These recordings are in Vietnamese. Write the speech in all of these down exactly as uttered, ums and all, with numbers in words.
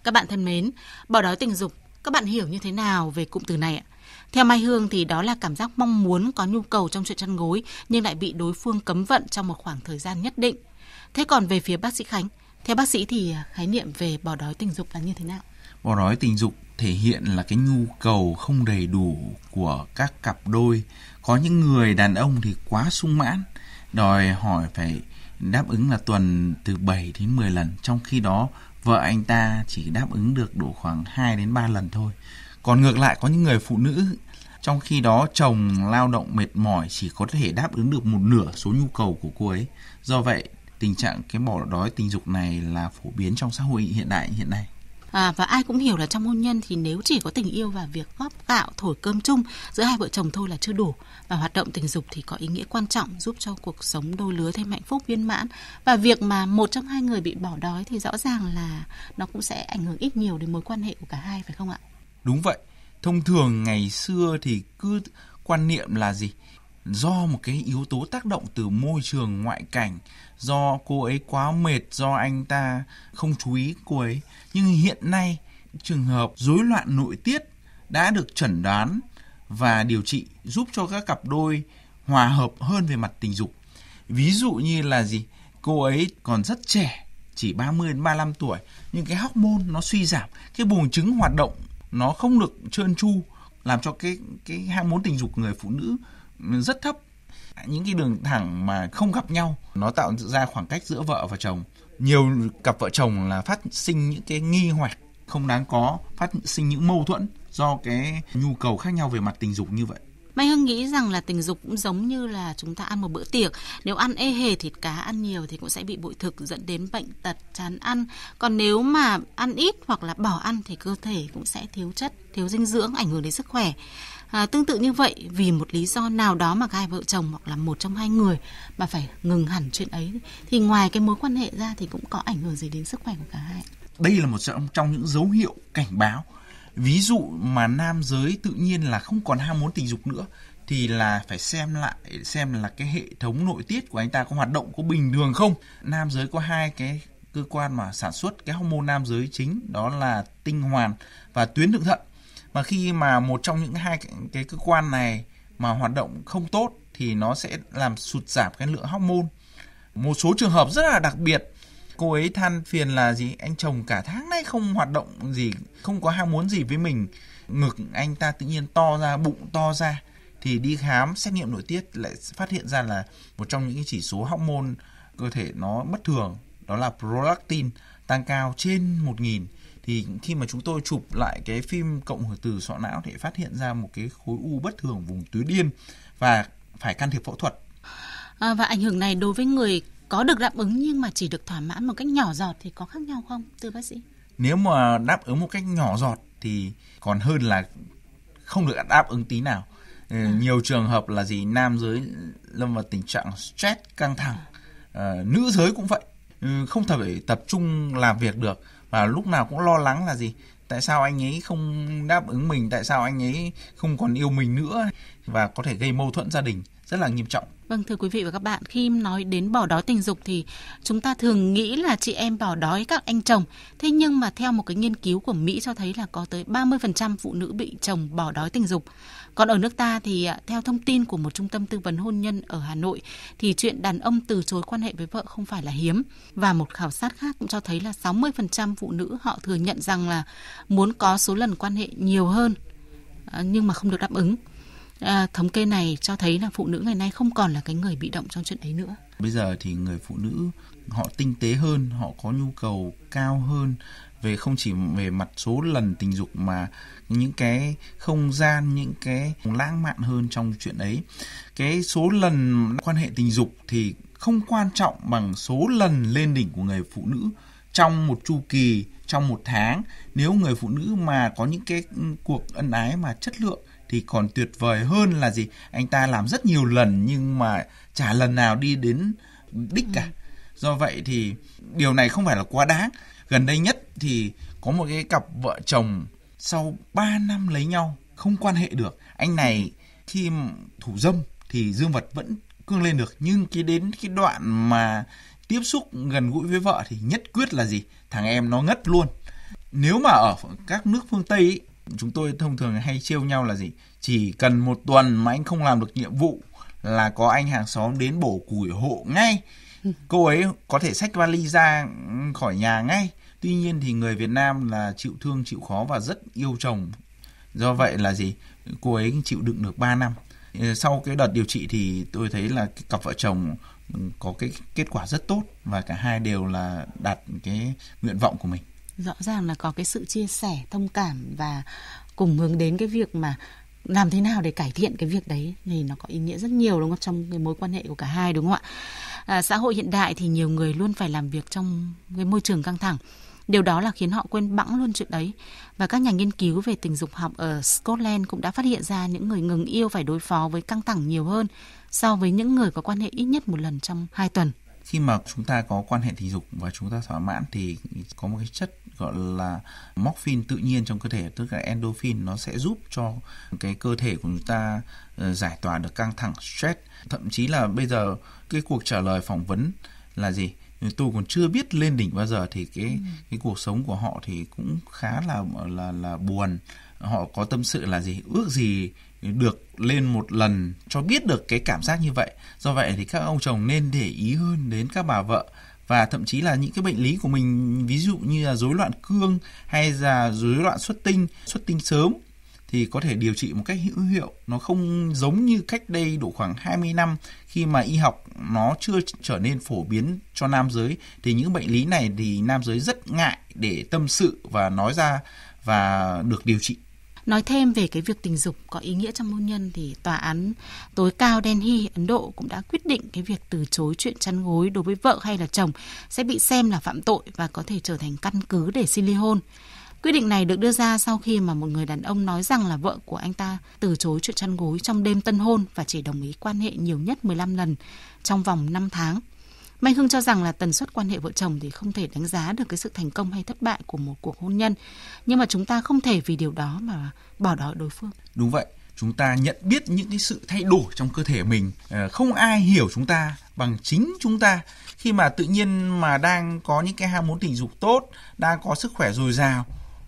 Các bạn thân mến, bỏ đói tình dục, các bạn hiểu như thế nào về cụm từ này ạ? Theo Mai Hương thì đó là cảm giác mong muốn có nhu cầu trong chuyện chăn gối nhưng lại bị đối phương cấm vận trong một khoảng thời gian nhất định. Thế còn về phía bác sĩ Khánh, theo bác sĩ thì khái niệm về bỏ đói tình dục là như thế nào? Bỏ đói tình dục thể hiện là cái nhu cầu không đầy đủ của các cặp đôi. Có những người đàn ông thì quá sung mãn, đòi hỏi phải đáp ứng là tuần từ bảy đến mười lần, trong khi đó vợ anh ta chỉ đáp ứng được độ khoảng hai đến ba lần thôi. Còn ngược lại có những người phụ nữ, trong khi đó chồng lao động mệt mỏi chỉ có thể đáp ứng được một nửa số nhu cầu của cô ấy. Do vậy, tình trạng cái bỏ đói tình dục này là phổ biến trong xã hội hiện đại hiện nay. À, và ai cũng hiểu là trong hôn nhân thì nếu chỉ có tình yêu và việc góp gạo thổi cơm chung giữa hai vợ chồng thôi là chưa đủ, và hoạt động tình dục thì có ý nghĩa quan trọng giúp cho cuộc sống đôi lứa thêm hạnh phúc viên mãn. Và việc mà một trong hai người bị bỏ đói thì rõ ràng là nó cũng sẽ ảnh hưởng ít nhiều đến mối quan hệ của cả hai, phải không ạ? Đúng vậy. Thông thường ngày xưa thì cứ quan niệm là gì? Do một cái yếu tố tác động từ môi trường ngoại cảnh, do cô ấy quá mệt, do anh ta không chú ý cô ấy. Nhưng hiện nay trường hợp rối loạn nội tiết đã được chẩn đoán và điều trị giúp cho các cặp đôi hòa hợp hơn về mặt tình dục. Ví dụ như là gì? Cô ấy còn rất trẻ, chỉ ba mươi đến ba mươi lăm tuổi, nhưng cái hormone nó suy giảm, cái buồng trứng hoạt động nó không được trơn tru, làm cho cái cái hormone tình dục người phụ nữ rất thấp. Những cái đường thẳng mà không gặp nhau nó tạo ra khoảng cách giữa vợ và chồng. Nhiều cặp vợ chồng là phát sinh những cái nghi hoặc không đáng có, phát sinh những mâu thuẫn do cái nhu cầu khác nhau về mặt tình dục như vậy. Mai Hương nghĩ rằng là tình dục cũng giống như là chúng ta ăn một bữa tiệc. Nếu ăn ê hề thịt cá, ăn nhiều thì cũng sẽ bị bội thực dẫn đến bệnh tật, chán ăn. Còn nếu mà ăn ít hoặc là bỏ ăn thì cơ thể cũng sẽ thiếu chất, thiếu dinh dưỡng, ảnh hưởng đến sức khỏe. À, tương tự như vậy, vì một lý do nào đó mà hai vợ chồng hoặc là một trong hai người mà phải ngừng hẳn chuyện ấy, thì ngoài cái mối quan hệ ra thì cũng có ảnh hưởng gì đến sức khỏe của cả hai. Đây là một trong, trong những dấu hiệu cảnh báo. Ví dụ mà nam giới tự nhiên là không còn ham muốn tình dục nữa thì là phải xem lại xem là cái hệ thống nội tiết của anh ta có hoạt động có bình thường không. Nam giới có hai cái cơ quan mà sản xuất cái hormone nam giới chính, đó là tinh hoàn và tuyến thượng thận. Mà khi mà một trong những hai cái, cái cơ quan này mà hoạt động không tốt thì nó sẽ làm sụt giảm cái lượng hormone. Một số trường hợp rất là đặc biệt, cô ấy than phiền là gì? Anh chồng cả tháng nay không hoạt động gì, không có ham muốn gì với mình. Ngực anh ta tự nhiên to ra, bụng to ra. Thì đi khám xét nghiệm nội tiết lại phát hiện ra là một trong những cái chỉ số hormone cơ thể nó bất thường, đó là prolactin tăng cao trên một nghìn. Thì khi mà chúng tôi chụp lại cái phim cộng hưởng từ sọ não thì phát hiện ra một cái khối u bất thường vùng tứ điên và phải can thiệp phẫu thuật. À, và ảnh hưởng này đối với người có được đáp ứng nhưng mà chỉ được thỏa mãn một cách nhỏ giọt thì có khác nhau không, thưa bác sĩ? Nếu mà đáp ứng một cách nhỏ giọt thì còn hơn là không được đáp ứng tí nào. À. Nhiều trường hợp là gì? Nam giới lâm vào tình trạng stress, căng thẳng. À, nữ giới cũng vậy, không thể tập trung làm việc được và lúc nào cũng lo lắng là gì? Tại sao anh ấy không đáp ứng mình? Tại sao anh ấy không còn yêu mình nữa? Và có thể gây mâu thuẫn gia đình rất là nghiêm trọng. Vâng, thưa quý vị và các bạn, khi nói đến bỏ đói tình dục thì chúng ta thường nghĩ là chị em bỏ đói các anh chồng. Thế nhưng mà theo một cái nghiên cứu của Mỹ cho thấy là có tới ba mươi phần trăm phụ nữ bị chồng bỏ đói tình dục. Còn ở nước ta thì theo thông tin của một trung tâm tư vấn hôn nhân ở Hà Nội thì chuyện đàn ông từ chối quan hệ với vợ không phải là hiếm. Và một khảo sát khác cũng cho thấy là sáu mươi phần trăm phụ nữ họ thừa nhận rằng là muốn có số lần quan hệ nhiều hơn nhưng mà không được đáp ứng. À, thống kê này cho thấy là phụ nữ ngày nay không còn là cái người bị động trong chuyện ấy nữa. Bây giờ thì người phụ nữ họ tinh tế hơn, họ có nhu cầu cao hơn về không chỉ về mặt số lần tình dục mà những cái không gian, những cái lãng mạn hơn trong chuyện ấy. Cái số lần quan hệ tình dục thì không quan trọng bằng số lần lên đỉnh của người phụ nữ trong một chu kỳ, trong một tháng. Nếu người phụ nữ mà có những cái cuộc ân ái mà chất lượng thì còn tuyệt vời hơn là gì? Anh ta làm rất nhiều lần nhưng mà chả lần nào đi đến đích cả. Do vậy thì điều này không phải là quá đáng. Gần đây nhất thì có một cái cặp vợ chồng sau ba năm lấy nhau không quan hệ được. Anh này khi thủ dâm thì dương vật vẫn cương lên được, nhưng cái đến cái đoạn mà tiếp xúc gần gũi với vợ thì nhất quyết là gì? Thằng em nó ngất luôn. Nếu mà ở các nước phương Tây ý, chúng tôi thông thường hay trêu nhau là gì? Chỉ cần một tuần mà anh không làm được nhiệm vụ là có anh hàng xóm đến bổ củi hộ ngay. Cô ấy có thể xách vali ra khỏi nhà ngay. Tuy nhiên thì người Việt Nam là chịu thương, chịu khó và rất yêu chồng. Do vậy là gì? Cô ấy chịu đựng được ba năm. Sau cái đợt điều trị thì tôi thấy là cái cặp vợ chồng có cái kết quả rất tốt và cả hai đều là đạt cái nguyện vọng của mình. Rõ ràng là có cái sự chia sẻ, thông cảm và cùng hướng đến cái việc mà làm thế nào để cải thiện cái việc đấy thì nó có ý nghĩa rất nhiều, đúng không, trong cái mối quan hệ của cả hai, đúng không ạ? À, xã hội hiện đại thì nhiều người luôn phải làm việc trong cái môi trường căng thẳng. Điều đó là khiến họ quên bẵng luôn chuyện đấy. Và các nhà nghiên cứu về tình dục học ở Scotland cũng đã phát hiện ra những người ngừng yêu phải đối phó với căng thẳng nhiều hơn so với những người có quan hệ ít nhất một lần trong hai tuần. Khi mà chúng ta có quan hệ tình dục và chúng ta thỏa mãn thì có một cái chất gọi là morphine tự nhiên trong cơ thể, tức là endorphin, nó sẽ giúp cho cái cơ thể của chúng ta giải tỏa được căng thẳng, stress. Thậm chí là bây giờ cái cuộc trả lời phỏng vấn là gì? Tôi còn chưa biết lên đỉnh bao giờ thì cái ừ. cái cuộc sống của họ thì cũng khá là là là buồn. Họ có tâm sự là gì? Ước gì được lên một lần cho biết được cái cảm giác như vậy. Do vậy thì các ông chồng nên để ý hơn đến các bà vợ, và thậm chí là những cái bệnh lý của mình, ví dụ như là rối loạn cương hay là rối loạn xuất tinh, xuất tinh sớm thì có thể điều trị một cách hữu hiệu. Nó không giống như cách đây độ khoảng hai mươi năm khi mà y học nó chưa trở nên phổ biến cho nam giới, thì những bệnh lý này thì nam giới rất ngại để tâm sự và nói ra và được điều trị. Nói thêm về cái việc tình dục có ý nghĩa trong hôn nhân thì tòa án tối cao Delhi, Ấn Độ cũng đã quyết định cái việc từ chối chuyện chăn gối đối với vợ hay là chồng sẽ bị xem là phạm tội và có thể trở thành căn cứ để xin ly hôn. Quyết định này được đưa ra sau khi mà một người đàn ông nói rằng là vợ của anh ta từ chối chuyện chăn gối trong đêm tân hôn và chỉ đồng ý quan hệ nhiều nhất mười lăm lần trong vòng năm tháng. Mai Hương cho rằng là tần suất quan hệ vợ chồng thì không thể đánh giá được cái sự thành công hay thất bại của một cuộc hôn nhân. Nhưng mà chúng ta không thể vì điều đó mà bỏ đói đối phương. Đúng vậy. Chúng ta nhận biết những cái sự thay đổi trong cơ thể mình. Không ai hiểu chúng ta bằng chính chúng ta. Khi mà tự nhiên mà đang có những cái ham muốn tình dục tốt, đang có sức khỏe dồi dào,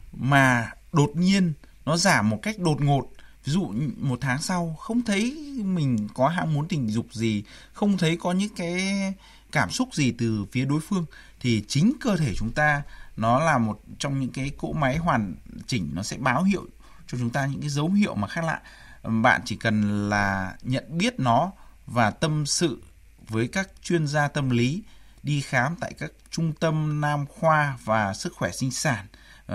mà đột nhiên nó giảm một cách đột ngột. Ví dụ một tháng sau không thấy mình có ham muốn tình dục gì, không thấy có những cái cảm xúc gì từ phía đối phương, thì chính cơ thể chúng ta nó là một trong những cái cỗ máy hoàn chỉnh, nó sẽ báo hiệu cho chúng ta những cái dấu hiệu mà khác lạ. Bạn chỉ cần là nhận biết nó và tâm sự với các chuyên gia tâm lý, đi khám tại các trung tâm nam khoa và sức khỏe sinh sản,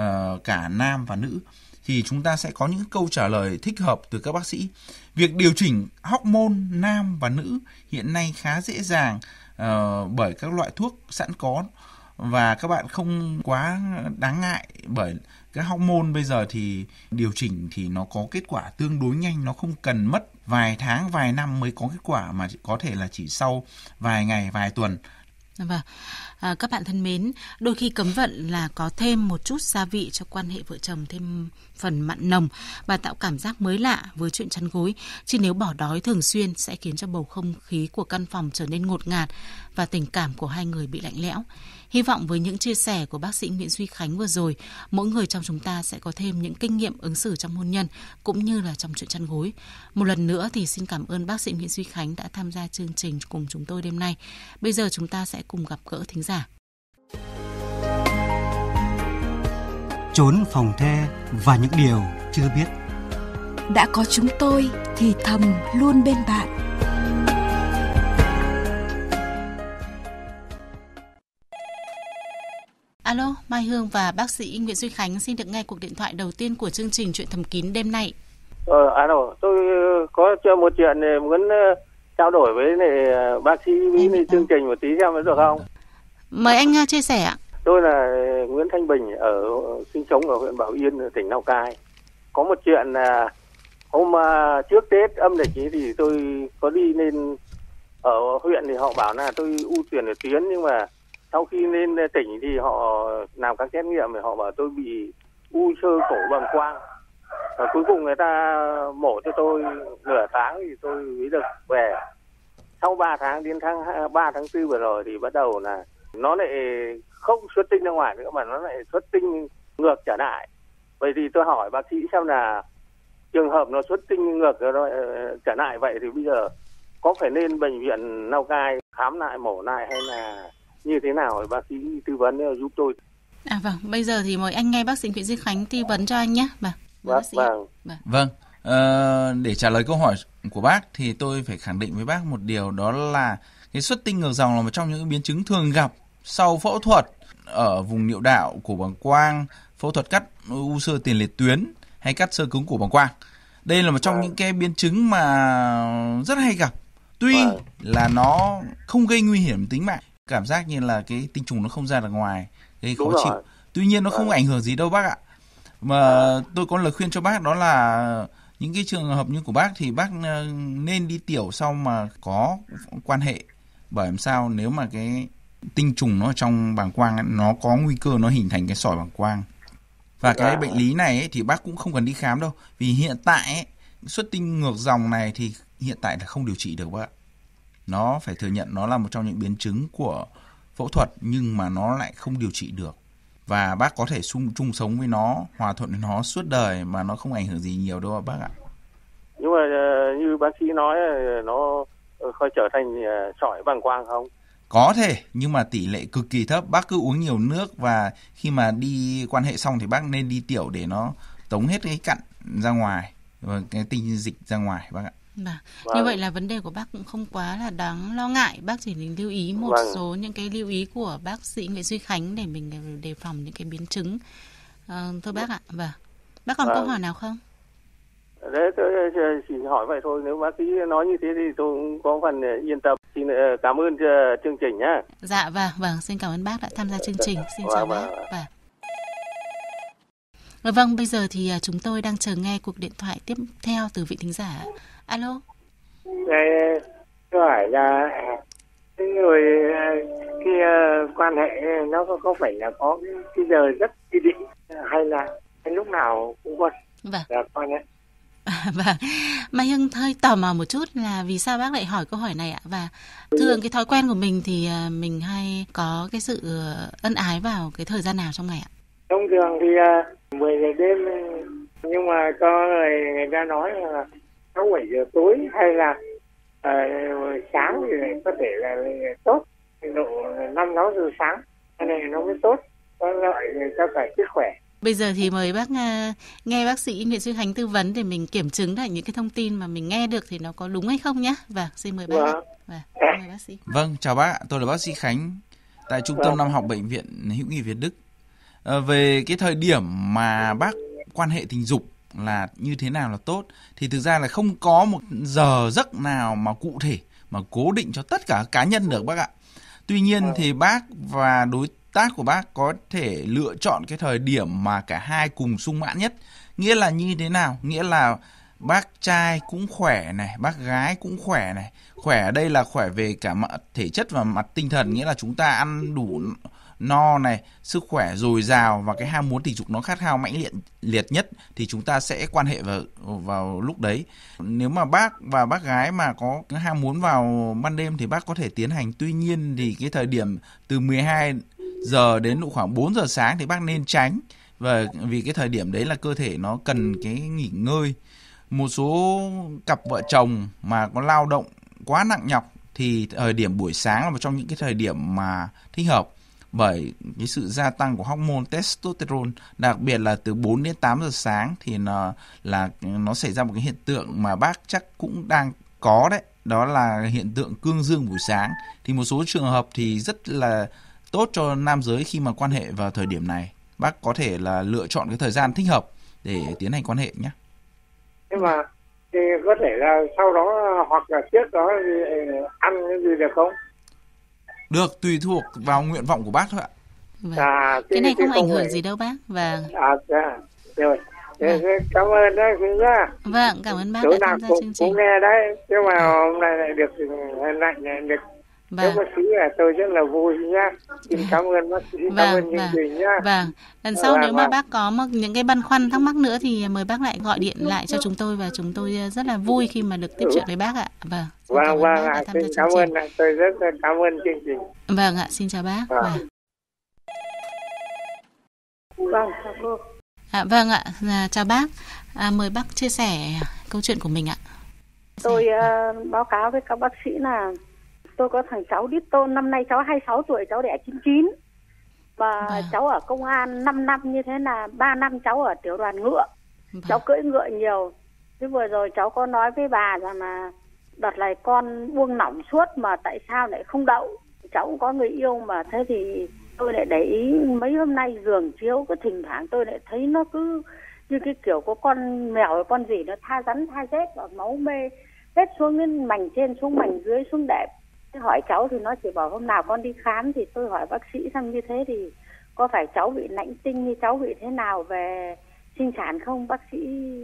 cả nam và nữ, thì chúng ta sẽ có những câu trả lời thích hợp từ các bác sĩ. Việc điều chỉnh hormone nam và nữ hiện nay khá dễ dàng uh, bởi các loại thuốc sẵn có, và các bạn không quá đáng ngại bởi cái hormone bây giờ thì điều chỉnh thì nó có kết quả tương đối nhanh, nó không cần mất vài tháng, vài năm mới có kết quả, mà có thể là chỉ sau vài ngày, vài tuần. Vâng, à, các bạn thân mến, đôi khi cấm vận là có thêm một chút gia vị cho quan hệ vợ chồng thêm phần mặn nồng và tạo cảm giác mới lạ với chuyện chăn gối. Chứ nếu bỏ đói thường xuyên sẽ khiến cho bầu không khí của căn phòng trở nên ngột ngạt và tình cảm của hai người bị lạnh lẽo. Hy vọng với những chia sẻ của bác sĩ Nguyễn Duy Khánh vừa rồi, mỗi người trong chúng ta sẽ có thêm những kinh nghiệm ứng xử trong hôn nhân cũng như là trong chuyện chăn gối. Một lần nữa thì xin cảm ơn bác sĩ Nguyễn Duy Khánh đã tham gia chương trình cùng chúng tôi đêm nay. Bây giờ chúng ta sẽ cùng gặp gỡ thính giả. Trốn phòng the và những điều chưa biết. Đã có chúng tôi thì thầm luôn bên bạn. Alo, Mai Hương và bác sĩ Nguyễn Duy Khánh xin được nghe cuộc điện thoại đầu tiên của chương trình Chuyện Thầm Kín đêm nay. Ờ, alo, tôi có cho một chuyện này muốn trao đổi với này bác sĩ với chương trình một tí xem có được không? Mời anh chia sẻ ạ. Tôi là Nguyễn Thanh Bình, ở sinh sống ở huyện Bảo Yên, tỉnh Lào Cai. Có một chuyện là hôm trước Tết âm lịch thì tôi có đi lên ở huyện thì họ bảo là tôi u tuyến ở tuyến, nhưng mà sau khi lên tỉnh thì họ làm các xét nghiệm thì họ bảo tôi bị u xơ cổ bàng quang. Và cuối cùng người ta mổ cho tôi nửa tháng thì tôi mới được về. Sau ba tháng đến tháng ba tháng tư vừa rồi thì bắt đầu là nó lại không xuất tinh ra ngoài nữa mà nó lại xuất tinh ngược trở lại. Vậy thì tôi hỏi bác sĩ xem là trường hợp nó xuất tinh ngược trở lại vậy thì bây giờ có phải lên bệnh viện Lào Cai khám lại, mổ lại hay là như thế nào, bác sĩ tư vấn giúp tôi. À vâng, bây giờ thì mời anh nghe bác sĩ Nguyễn Duy Khánh tư vấn cho anh nhé. Vâng, vâng, vâng. Vâng. vâng. Ờ, để trả lời câu hỏi của bác thì tôi phải khẳng định với bác một điều, đó là cái xuất tinh ngược dòng là một trong những biến chứng thường gặp sau phẫu thuật ở vùng niệu đạo của bàng quang, phẫu thuật cắt u xơ tiền liệt tuyến hay cắt xơ cứng của bàng quang. Đây là một trong vâng. những cái biến chứng mà rất hay gặp. Tuy vâng. là nó không gây nguy hiểm tính mạng, cảm giác như là cái tinh trùng nó không ra được ngoài, gây khó chịu. Tuy nhiên nó vâng. không ảnh hưởng gì đâu bác ạ. Mà vâng. tôi có lời khuyên cho bác, đó là những cái trường hợp như của bác thì bác nên đi tiểu sau mà có quan hệ. Bởi làm sao nếu mà cái tinh trùng nó ở trong bàng quang ấy, nó có nguy cơ nó hình thành cái sỏi bàng quang. Và cái bệnh lý này ấy, thì bác cũng không cần đi khám đâu. Vì hiện tại ấy, xuất tinh ngược dòng này thì hiện tại là không điều trị được bác ạ. Nó phải thừa nhận nó là một trong những biến chứng của phẫu thuật, nhưng mà nó lại không điều trị được. Và bác có thể chung, chung sống với nó, hòa thuận với nó suốt đời mà nó không ảnh hưởng gì nhiều đâu bác ạ. Nhưng mà như bác sĩ nói nó khơi trở thành sỏi bàng quang không? Có thể, nhưng mà tỷ lệ cực kỳ thấp. Bác cứ uống nhiều nước và khi mà đi quan hệ xong thì bác nên đi tiểu để nó tống hết cái cặn ra ngoài, và cái tinh dịch ra ngoài bác ạ. Và, vâng. Như vậy là vấn đề của bác cũng không quá là đáng lo ngại. Bác chỉ nên lưu ý một vâng. số những cái lưu ý của bác sĩ Nguyễn Duy Khánh để mình đề phòng những cái biến chứng. À, thôi bác ạ. Và bác còn vâng. câu hỏi nào không? Đấy, tôi chỉ hỏi vậy thôi. Nếu bác sĩ nói như thế thì tôi cũng có phần yên tâm. Xin cảm ơn chương trình nhé. Dạ vâng, vâng, xin cảm ơn bác đã tham gia chương trình. Xin vâng, chào vâng. bác. Vâng. Vâng, bây giờ thì chúng tôi đang chờ nghe cuộc điện thoại tiếp theo từ vị thính giả. Alo. Đây, tôi hỏi là người khi uh, quan hệ nó có, có phải là có cái, cái giờ rất quy định hay là hay lúc nào cũng có vâng. là quan hệ? À, vâng. Mai Hưng hơi tò mò một chút là vì sao bác lại hỏi câu hỏi này ạ? Và thường cái thói quen của mình thì mình hay có cái sự ân ái vào cái thời gian nào trong ngày ạ? Thông thường thì uh, mười giờ đêm, nhưng mà có người người ta nói là sáu bảy giờ tối hay là uh, sáng thì có thể là, là tốt, độ năm sáu giờ sáng, cái này nó mới tốt, có lợi cho cả sức khỏe. Bây giờ thì mời bác uh, nghe bác sĩ Nguyễn Duy Khánh tư vấn để mình kiểm chứng lại những cái thông tin mà mình nghe được thì nó có đúng hay không nhé. Vâng, xin mời bác. Vâng. Vâng, mời bác sĩ. Vâng, chào bác, tôi là bác sĩ Khánh tại Trung tâm vâng. Nam học Bệnh viện Hữu nghị Việt Đức. À, về cái thời điểm mà bác quan hệ tình dục là như thế nào là tốt thì thực ra là không có một giờ giấc nào mà cụ thể mà cố định cho tất cả cá nhân được bác ạ. Tuy nhiên thì bác và đối tác của bác có thể lựa chọn cái thời điểm mà cả hai cùng sung mãn nhất. Nghĩa là như thế nào? Nghĩa là bác trai cũng khỏe này, bác gái cũng khỏe này. Khỏe ở đây là khỏe về cả mặt thể chất và mặt tinh thần, nghĩa là chúng ta ăn đủ no này, sức khỏe dồi dào và cái ham muốn tình dục nó khát khao mãnh liệt liệt nhất thì chúng ta sẽ quan hệ vào vào lúc đấy. Nếu mà bác và bác gái mà có ham muốn vào ban đêm thì bác có thể tiến hành. Tuy nhiên thì cái thời điểm từ mười hai giờ đến độ khoảng bốn giờ sáng thì bác nên tránh, và vì cái thời điểm đấy là cơ thể nó cần cái nghỉ ngơi. Một số cặp vợ chồng mà có lao động quá nặng nhọc thì thời điểm buổi sáng là một trong những cái thời điểm mà thích hợp, bởi cái sự gia tăng của hormone testosterone, đặc biệt là từ bốn đến tám giờ sáng thì nó là nó xảy ra một cái hiện tượng mà bác chắc cũng đang có đấy, đó là hiện tượng cương dương buổi sáng. Thì một số trường hợp thì rất là tốt cho nam giới khi mà quan hệ vào thời điểm này. Bác có thể là lựa chọn cái thời gian thích hợp để tiến hành quan hệ nhé. Nhưng mà thì có thể là sau đó hoặc là trước đó ăn cái gì được không? Được, tùy thuộc vào nguyện vọng của bác thôi ạ. Vâng. À, cái này không ảnh hưởng phải... gì đâu bác. Vâng. À, dạ. Rồi. Vâng. Cảm ơn đấy quý nhá. Vâng, cảm ơn bác Chỗ đã tham gia cũng, chương trình. Cũng nghe đấy, nhưng mà hôm nay lại được lại được Vâng. bác sĩ là tôi rất là vui nhá. Xin cảm ơn bác sĩ, vâng, cảm ơn chương vâng. trình nhá. Vâng, lần sau vâng, nếu mà vâng. bác có một, những cái băn khoăn thắc mắc nữa thì mời bác lại gọi điện lại cho chúng tôi, và chúng tôi rất là vui khi mà được tiếp chuyện với bác ạ. Vâng. Vâng, vâng ạ, xin cảm ơn, tôi rất cảm ơn chương trình. Vâng ạ, xin chào bác. Vâng. Vâng. Vâng, chào cô. À, vâng ạ, à, chào bác. À, mời bác chia sẻ câu chuyện của mình ạ. Tôi uh, báo cáo với các bác sĩ là tôi có thằng cháu đít tôn, năm nay cháu hai mươi sáu tuổi, cháu đẻ chín chín. Và vâng. cháu ở công an năm năm, như thế là ba năm cháu ở tiểu đoàn ngựa. Vâng. Cháu cưỡi ngựa nhiều. Thế vừa rồi cháu có nói với bà rằng là đợt này con buông lỏng suốt mà tại sao lại không đậu. Cháu cũng có người yêu mà, thế thì tôi lại để ý mấy hôm nay giường chiếu cứ thỉnh thoảng tôi lại thấy nó cứ như cái kiểu có con mèo hay con gì nó tha rắn tha rết và máu mê hết xuống đến mảnh trên xuống mảnh dưới xuống đệm. Thế hỏi cháu thì nó chỉ bảo hôm nào con đi khám, thì tôi hỏi bác sĩ xong như thế thì có phải cháu bị lãnh tinh hay cháu bị thế nào về sinh sản không? Bác sĩ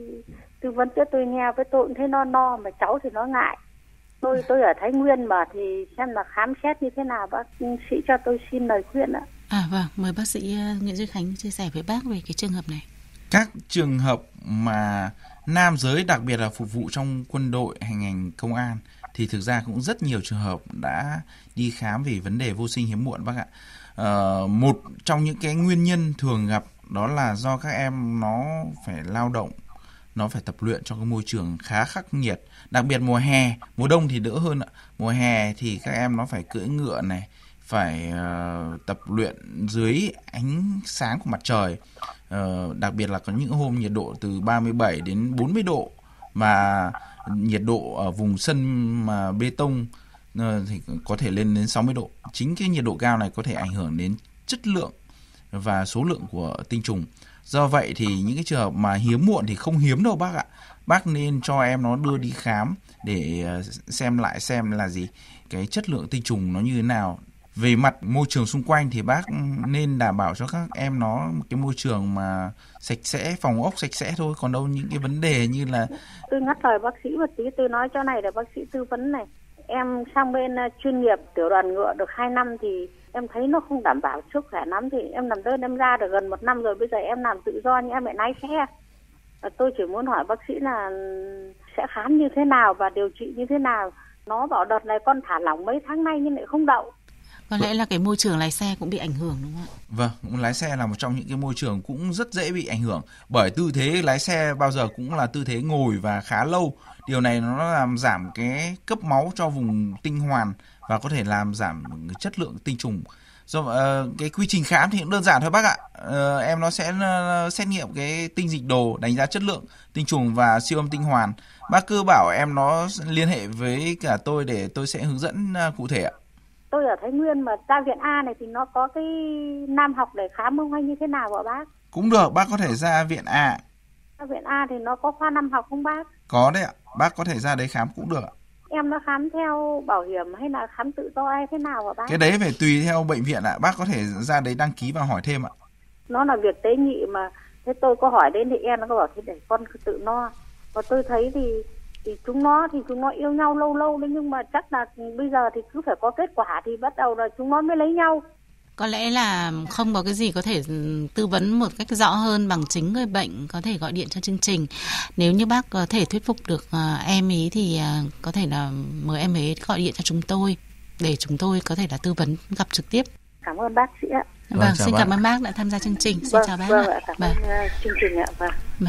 tư vấn cho tôi nghe, với tôi cũng thấy no no mà cháu thì nó ngại. Tôi tôi ở Thái Nguyên mà, thì xem là khám xét như thế nào, bác sĩ cho tôi xin lời khuyên ạ. À vâng, mời bác sĩ Nguyễn Duy Khánh chia sẻ với bác về cái trường hợp này. Các trường hợp mà nam giới, đặc biệt là phục vụ trong quân đội, hành ngành công an, thì thực ra cũng rất nhiều trường hợp đã đi khám vì vấn đề vô sinh hiếm muộn bác ạ. Uh, một trong những cái nguyên nhân thường gặp đó là do các em nó phải lao động, nó phải tập luyện trong cái môi trường khá khắc nghiệt, đặc biệt mùa hè. Mùa đông thì đỡ hơn ạ. Mùa hè thì các em nó phải cưỡi ngựa này, phải uh, tập luyện dưới ánh sáng của mặt trời, uh, đặc biệt là có những hôm nhiệt độ từ ba mươi bảy đến bốn mươi độ, mà nhiệt độ ở vùng sân mà bê tông uh, thì có thể lên đến sáu mươi độ. Chính cái nhiệt độ cao này có thể ảnh hưởng đến chất lượng và số lượng của tinh trùng. Do vậy thì những cái trường hợp mà hiếm muộn thì không hiếm đâu bác ạ. Bác nên cho em nó đưa đi khám để xem lại xem là gì, cái chất lượng tinh trùng nó như thế nào. Về mặt môi trường xung quanh thì bác nên đảm bảo cho các em nó một cái môi trường mà sạch sẽ, phòng ốc sạch sẽ thôi. Còn đâu những cái vấn đề như là... Tôi ngắt lời bác sĩ một tí, tôi nói cho này là bác sĩ tư vấn này. Em sang bên chuyên nghiệp tiểu đoàn ngựa được hai năm thì em thấy nó không đảm bảo sức khỏe lắm, thì em làm đơn em ra được gần một năm rồi, bây giờ em làm tự do nhưng em lại lái xe. Tôi chỉ muốn hỏi bác sĩ là sẽ khám như thế nào và điều trị như thế nào. Nó bảo đợt này con thả lỏng mấy tháng nay nhưng lại không đậu. Có lẽ là cái môi trường lái xe cũng bị ảnh hưởng đúng không ạ? Vâng, lái xe là một trong những cái môi trường cũng rất dễ bị ảnh hưởng, bởi tư thế lái xe bao giờ cũng là tư thế ngồi và khá lâu. Điều này nó làm giảm cái cấp máu cho vùng tinh hoàn và có thể làm giảm chất lượng tinh trùng. Do uh, cái quy trình khám thì cũng đơn giản thôi bác ạ. Uh, em nó sẽ uh, xét nghiệm cái tinh dịch đồ, đánh giá chất lượng tinh trùng và siêu âm tinh hoàn. Bác cứ bảo em nó liên hệ với cả tôi để tôi sẽ hướng dẫn uh, cụ thể ạ. Tôi ở Thái Nguyên mà ra viện A này thì nó có cái nam học để khám không hay như thế nào hả bác? Cũng được, bác có thể ra viện A. Ra viện A thì nó có khoa nam học không bác? Có đấy ạ, bác có thể ra đấy khám cũng được ạ. Em nó khám theo bảo hiểm hay là khám tự do hay thế nào hả bác? Cái đấy phải tùy theo bệnh viện ạ, bác có thể ra đấy đăng ký và hỏi thêm ạ. Nó là việc tế nhị mà, thế tôi có hỏi đến thì em nó có bảo thế để con tự no. Và tôi thấy thì thì chúng nó thì chúng nó yêu nhau lâu lâu đấy, nhưng mà chắc là bây giờ thì cứ phải có kết quả thì bắt đầu là chúng nó mới lấy nhau. Có lẽ là không có cái gì có thể tư vấn một cách rõ hơn bằng chính người bệnh có thể gọi điện cho chương trình. Nếu như bác có thể thuyết phục được em ấy thì có thể là mời em ấy gọi điện cho chúng tôi để chúng tôi có thể là tư vấn gặp trực tiếp. Cảm ơn bác sĩ ạ. Vâng, vâng xin bác. Cảm ơn bác đã tham gia chương trình. Xin vâng, chào bác vâng, ạ. Cảm ơn vâng. chương trình ạ. Vâng. Vâng.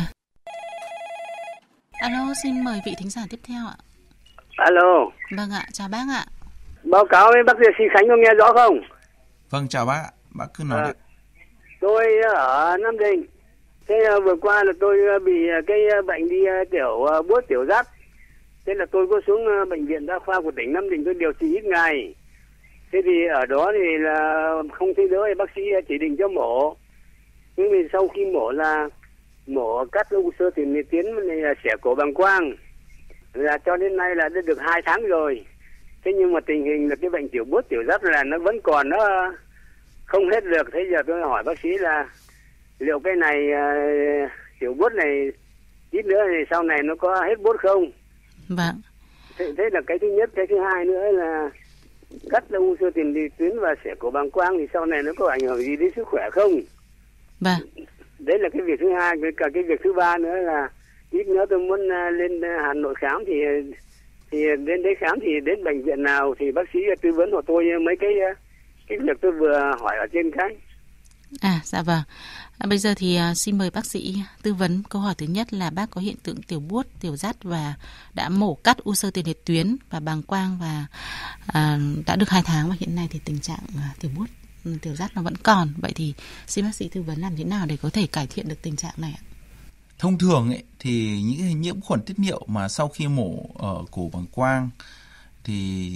Alo, xin mời vị thính giả tiếp theo ạ. Alo. Vâng ạ, chào bác ạ. Báo cáo với bác sĩ Khánh có nghe rõ không? Vâng, chào bác ạ. Bác cứ nói à, tôi ở Nam Định. Thế vừa qua là tôi bị cái bệnh đi tiểu buốt tiểu rắt. Thế là tôi có xuống bệnh viện đa khoa của tỉnh Nam Định tôi điều trị ít ngày. Thế thì ở đó thì là không thấy đỡ, bác sĩ chỉ định cho mổ. Nhưng vì sau khi mổ là mổ cắt u xơ tiền liệt tuyến là xẻ cổ bàng quang, là cho đến nay là đã được hai tháng rồi. Thế nhưng mà tình hình là cái bệnh tiểu buốt tiểu rắt là nó vẫn còn, nó không hết được. Thế giờ tôi hỏi bác sĩ là liệu cái này uh, tiểu buốt này ít nữa thì sau này nó có hết buốt không? Vâng. Thế, thế là cái thứ nhất. Cái thứ hai nữa là cắt u xơ tiền liệt tuyến và xẻ cổ bàng quang thì sau này nó có ảnh hưởng gì đến sức khỏe không? Vâng. Đấy là cái việc thứ hai. Với cả cái việc thứ ba nữa là ít nữa tôi muốn lên Hà Nội khám thì thì đến đấy khám thì đến bệnh viện nào thì bác sĩ tư vấn của tôi mấy cái cái việc tôi vừa hỏi ở trên cái. À dạ vâng. À, bây giờ thì à, xin mời bác sĩ tư vấn. Câu hỏi thứ nhất là bác có hiện tượng tiểu buốt, tiểu dắt và đã mổ cắt u xơ tiền liệt tuyến và bàng quang và à, đã được hai tháng và hiện nay thì tình trạng à, tiểu buốt, tiểu dắt nó vẫn còn. Vậy thì xin bác sĩ tư vấn làm thế nào để có thể cải thiện được tình trạng này ạ? Thông thường ấy, thì những cái nhiễm khuẩn tiết niệu mà sau khi mổ ở cổ bàng quang thì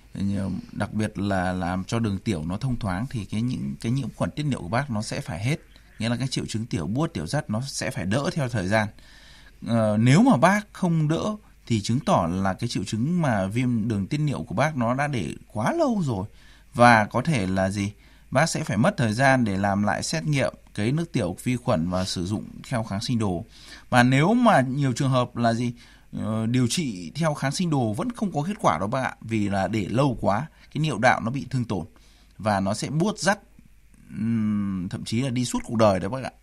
đặc biệt là làm cho đường tiểu nó thông thoáng thì cái những cái nhiễm khuẩn tiết niệu của bác nó sẽ phải hết, nghĩa là cái triệu chứng tiểu buốt tiểu dắt nó sẽ phải đỡ theo thời gian. Ờ, nếu mà bác không đỡ thì chứng tỏ là cái triệu chứng mà viêm đường tiết niệu của bác nó đã để quá lâu rồi, và có thể là gì, bác sẽ phải mất thời gian để làm lại xét nghiệm cấy nước tiểu vi khuẩn và sử dụng theo kháng sinh đồ. Và nếu mà nhiều trường hợp là gì, điều trị theo kháng sinh đồ vẫn không có kết quả đâu bác ạ, vì là để lâu quá cái niệu đạo nó bị thương tổn và nó sẽ buốt dắt, thậm chí là đi suốt cuộc đời đấy bác ạ.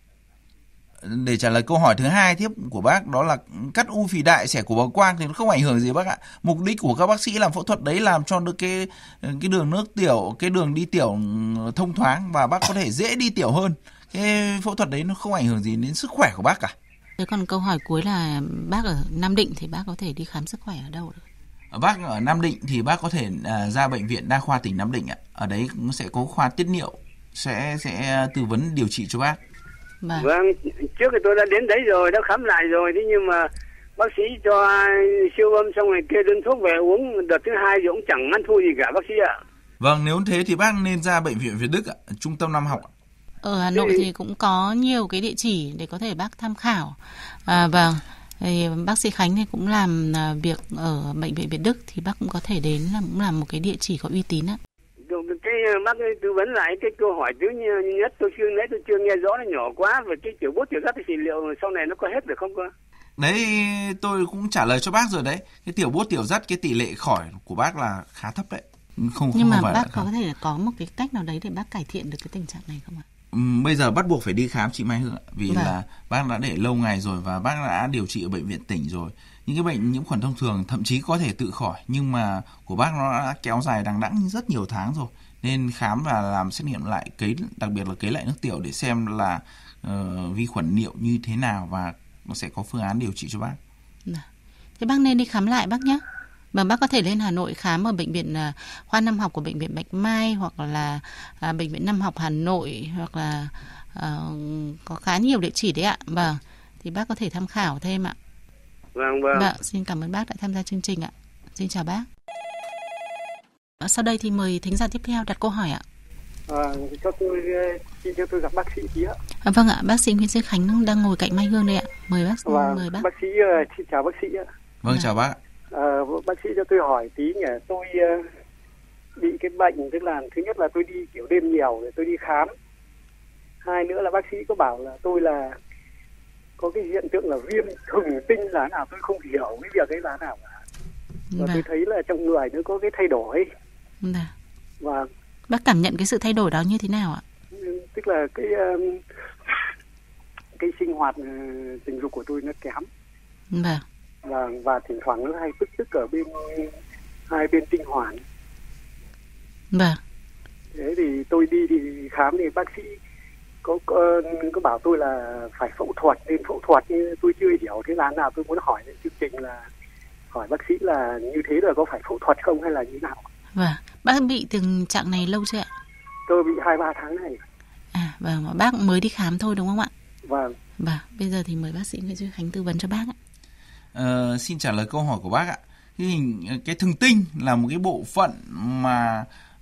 Để trả lời câu hỏi thứ hai tiếp của bác, đó là cắt u phì đại xẻ cổ bàng quang thì nó không ảnh hưởng gì bác ạ. Mục đích của các bác sĩ làm phẫu thuật đấy làm cho được cái cái đường nước tiểu, cái đường đi tiểu thông thoáng và bác có thể dễ đi tiểu hơn. Cái phẫu thuật đấy nó không ảnh hưởng gì đến sức khỏe của bác cả. Thế còn câu hỏi cuối là bác ở Nam Định thì bác có thể đi khám sức khỏe ở đâu được? Ở bác ở Nam Định thì bác có thể à, ra bệnh viện đa khoa tỉnh Nam Định ạ. Ở đấy cũng sẽ có khoa tiết niệu sẽ sẽ tư vấn điều trị cho bác. Vâng, vâng, trước thì tôi đã đến đấy rồi, đã khám lại rồi, thế nhưng mà bác sĩ cho siêu âm xong rồi kê đơn thuốc về uống đợt thứ hai rồi cũng chẳng ăn thua gì cả bác sĩ ạ. Vâng, nếu thế thì bác nên ra bệnh viện Việt Đức ạ, trung tâm Nam học. Ở Hà Nội thì cũng có nhiều cái địa chỉ để có thể bác tham khảo. À, vâng, thì bác sĩ Khánh thì cũng làm việc ở bệnh viện Việt Đức thì bác cũng có thể đến, là cũng là một cái địa chỉ có uy tín ạ. Cái bác tư vấn lại cái câu hỏi thứ nhất tôi chưa nãy tôi chưa nghe rõ, nó nhỏ quá, về cái tiểu buốt tiểu dắt thì liệu sau này nó có hết được không cơ? Đấy tôi cũng trả lời cho bác rồi đấy. Cái tiểu buốt tiểu dắt cái tỷ lệ khỏi của bác là khá thấp đấy. Không, không Nhưng mà phải bác có thể có một cái cách nào đấy để bác cải thiện được cái tình trạng này không ạ? Uhm, bây giờ bắt buộc phải đi khám chị Mai Hương ạ, vì vâng. là bác đã để lâu ngày rồi và bác đã điều trị ở bệnh viện tỉnh rồi. Những cái bệnh nhiễm khuẩn thông thường thậm chí có thể tự khỏi, nhưng mà của bác nó đã kéo dài đằng đẵng rất nhiều tháng rồi, nên khám và làm xét nghiệm lại, cấy đặc biệt là cấy lại nước tiểu để xem là uh, vi khuẩn niệu như thế nào và nó sẽ có phương án điều trị cho bác. Thế bác nên đi khám lại bác nhé. Mà bác có thể lên Hà Nội khám ở bệnh viện uh, khoa năm học của bệnh viện Bạch Mai, hoặc là uh, bệnh viện Năm học Hà Nội, hoặc là uh, có khá nhiều địa chỉ đấy ạ. Vâng, thì bác có thể tham khảo thêm ạ. Vâng, vâng. Vâng, xin cảm ơn bác đã tham gia chương trình ạ. Xin chào bác. Sau đây thì mời thính giả tiếp theo đặt câu hỏi ạ. À, cho tôi xin cho tôi gặp bác sĩ tí ạ. À, vâng ạ, bác sĩ Nguyễn Duy Khánh đang ngồi cạnh Mai Hương đây ạ. Mời bác. Và mời bác. Bác sĩ xin chào bác sĩ ạ. Vâng, à. chào bác. À, bác sĩ cho tôi hỏi tí nhỉ, tôi uh, bị cái bệnh, tức là thứ nhất là tôi đi kiểu đêm nhiều rồi tôi đi khám. Hai nữa là bác sĩ có bảo là tôi là có cái hiện tượng là viêm thừng tinh là nào, tôi không hiểu cái việc ấy là nào cả. Và Và tôi thấy là trong người nó có cái thay đổi. Và Và bác cảm nhận cái sự thay đổi đó như thế nào ạ? Tức là cái um, cái sinh hoạt uh, tình dục của tôi nó kém. Vâng. Và và thỉnh thoảng nó hay tức tức ở bên hai bên tinh hoàn. Vâng. Thế thì tôi đi thì khám thì bác sĩ có có, có bảo tôi là phải phẫu thuật, nên phẫu thuật nhưng tôi chưa hiểu thế là nào. Tôi muốn hỏi chương trình là hỏi bác sĩ là như thế là có phải phẫu thuật không hay là như nào? Vâng. Bác bị tình trạng này lâu chưa ạ? Tôi bị hai ba tháng này. À vâng, mà bác mới đi khám thôi đúng không ạ? Vâng. Vâng, bây giờ thì mời bác sĩ Nguyễn Duy Khánh tư vấn cho bác ạ. Uh, xin trả lời câu hỏi của bác ạ. Cái hình cái thừng tinh là một cái bộ phận mà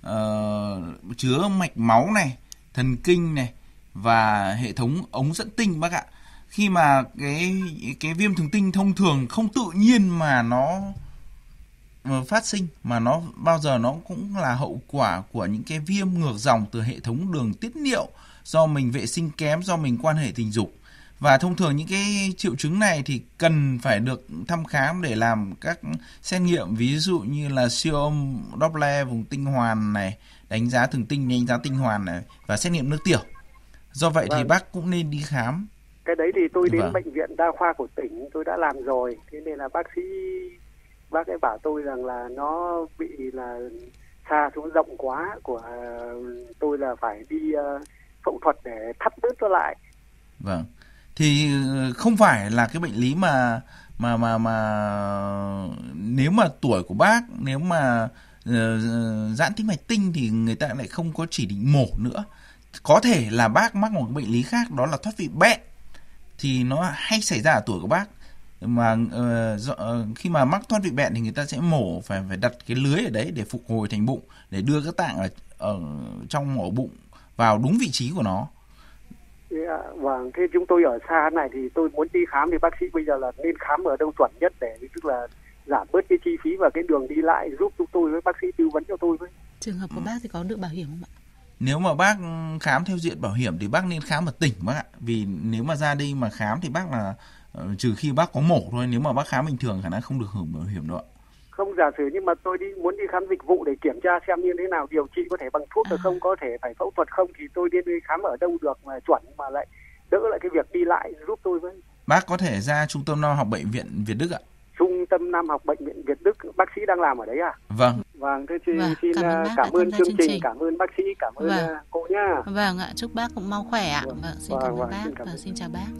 uh, chứa mạch máu này, thần kinh này và hệ thống ống dẫn tinh bác ạ. Khi mà cái cái viêm thừng tinh thông thường không tự nhiên mà nó phát sinh, mà nó bao giờ nó cũng là hậu quả của những cái viêm ngược dòng từ hệ thống đường tiết niệu, do mình vệ sinh kém, do mình quan hệ tình dục. Và thông thường những cái triệu chứng này thì cần phải được thăm khám để làm các xét nghiệm, ví dụ như là siêu âm Doppler vùng tinh hoàn này, đánh giá thừng tinh, đánh giá tinh hoàn này và xét nghiệm nước tiểu. Do vậy vâng. thì bác cũng nên đi khám. Cái đấy thì tôi đến vâng. bệnh viện đa khoa của tỉnh tôi đã làm rồi, thế nên là bác sĩ bác ấy bảo tôi rằng là nó bị là xa xuống rộng quá, của tôi là phải đi uh, phẫu thuật để thắt đứt nó lại. Vâng. Thì không phải là cái bệnh lý mà mà mà mà nếu mà tuổi của bác, nếu mà uh, giãn tĩnh mạch tinh thì người ta lại không có chỉ định mổ nữa. Có thể là bác mắc một cái bệnh lý khác, đó là thoát vị bẹn, thì nó hay xảy ra ở tuổi của bác. Mà uh, do, uh, khi mà mắc thoát vị bẹn thì người ta sẽ mổ, phải phải đặt cái lưới ở đấy để phục hồi thành bụng, để đưa các tạng ở, ở trong ổ bụng vào đúng vị trí của nó. Yeah, vâng, thế chúng tôi ở xa này thì tôi muốn đi khám thì bác sĩ bây giờ là nên khám ở đâu chuẩn nhất để tức là giảm bớt cái chi phí và cái đường đi lại, giúp chúng tôi với bác sĩ tư vấn cho tôi với. Trường hợp của bác thì có được bảo hiểm không ạ? Nếu mà bác khám theo diện bảo hiểm thì bác nên khám ở tỉnh bác ạ. Vì nếu mà ra đây mà khám thì bác là trừ khi bác có mổ thôi, nếu mà bác khám bình thường khả năng không được hưởng bảo hiểm đâu ạ. Không, giả sử nhưng mà tôi đi muốn đi khám dịch vụ để kiểm tra xem như thế nào, điều trị có thể bằng thuốc được à. không, có thể phải phẫu thuật không, thì tôi đi, đi khám ở đâu được mà chuẩn mà lại đỡ lại cái việc đi lại giúp tôi với. Bác có thể ra Trung tâm Nam học Bệnh viện Việt Đức ạ. Trung tâm Nam học Bệnh viện Việt Đức, bác sĩ đang làm ở đấy à? Vâng. Vâng, thế xin, vâng, xin cảm, cảm ơn chương trình, trình, cảm ơn bác sĩ, cảm ơn vâng. cô nhá. Vâng ạ, chúc bác cũng mau khỏe ạ. Vâng, vâng xin vâng, cảm ơn vâng, bác xin cảm ơn. và xin chào bác.